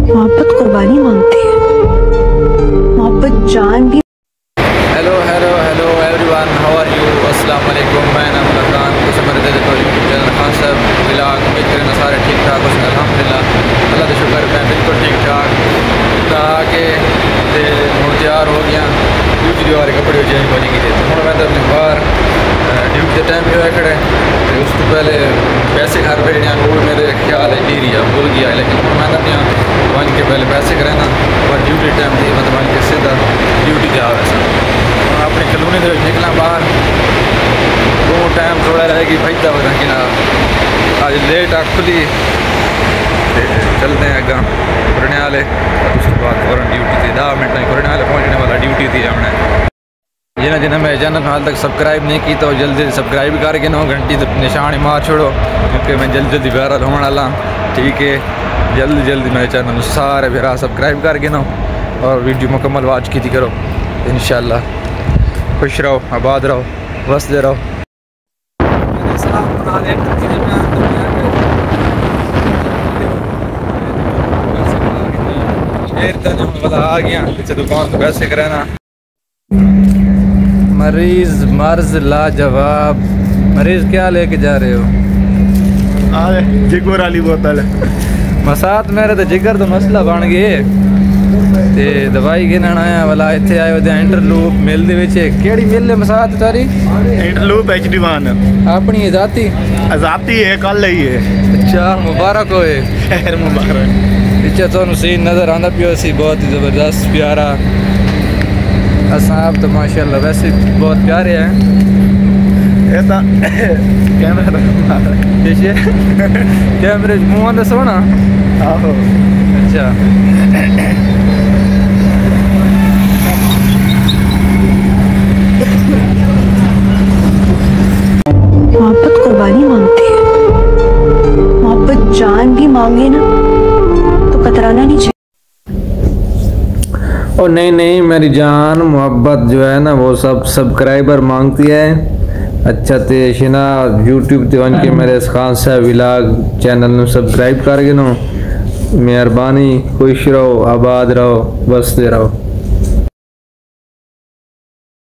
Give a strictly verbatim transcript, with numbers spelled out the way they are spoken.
मोहब्बत कुर्बानी मांगती है, मोहब्बत जान भी। Hello hello hello everyone, how are you? अस्सलाम वालेकुम। मैं नाम खान कुछ मेरे दे तो यूट्यूब चैनल खान साहब ब्लॉग। उम्मीद करें सारे ठीक ठाक हो। अल्हम्दुलिल्लाह अल्लाह का शुक्र मैं बिल्कुल ठीक ठाक ताकि हूँ तैयार हो गया। ड्यूटी दीवार कपड़े चेंज होने की हूँ मैं तो अपने बाहर ड्यूटी के टाइम जो है खड़े उस तो पहले पैसे घर भेजने वो मेरे ख्याल है डी रही भूल गया, लेकिन मैं अपने वन के पहले पैसे करें ना और ड्यूटी टाइम थी मतलब वन के सीधा ड्यूटी जा वैसा अपनी कलोनी के निकला बाहर वो टाइम थोड़ा रहेगी भजता वगैरह कि ना आज लेट आ खुली चलते हैं अगर खुरने वाले उसके बाद फौरन ड्यूटी थी दस मिनट में खुरने वाले पहुँचने वाला ड्यूटी थी हमने। जिन्हें जिन्हें मेरे चैनल हाल तक सब्सक्राइब नहीं की तो जल्दी जल्दी सब्सक्राइब करके नो घंटी निशान मार छोड़ो क्योंकि मैं जल्दी जल्दी वायरल होने वाला। ठीक है, जल्दी जल्दी मेरे चैनल सारे फिर सब्सक्राइब करके नो और वीडियो मुकम्मल वॉच की थी करो। इंशाल्लाह खुश रहो, आबाद रहो, वसदे रहो। आ गया पीछे दुकान तो वैसे करे ना। मरीज मर्ज लाजवाब। मरीज क्या लेके जा रहे हो? अरे जिगर वाली बोतल मसात मेरे तो जिगर तो मसला बन गए ते दवाई गिनन आया वाला इतने आए हो इंटरलूप मिल दे विच केड़ी मिल है मसात तारी? इंटरलूप एच डी वन अपनी जाती जाती है कल ही है। अच्छा मुबारक होए। खैर मुबारक। पीछे तो सीन नज़र आंदा पियो सी बहुत ही ज़बरदस्त प्यारा। असाब तो माशाल्लाह वैसे बहुत प्यारे हैं। ये तो कैमरा पीछे कैमरे मुँह ने सोना। आहो अच्छा मोहब्बत कुर्बानी मांगती है, मोहब्बत जान भी मांगे ना तो कतराना नहीं चाहिए। और नहीं नहीं मेरी जान मोहब्बत जो है ना वो सब सब्सक्राइबर मांगती है। अच्छा ते शिना यूट्यूब ते वन के मेरे खान साहब व्लॉग चैनल में सब्सक्राइब कर गिनो। मेहरबानी, खुश रहो, आबाद रहो, बसते रहो।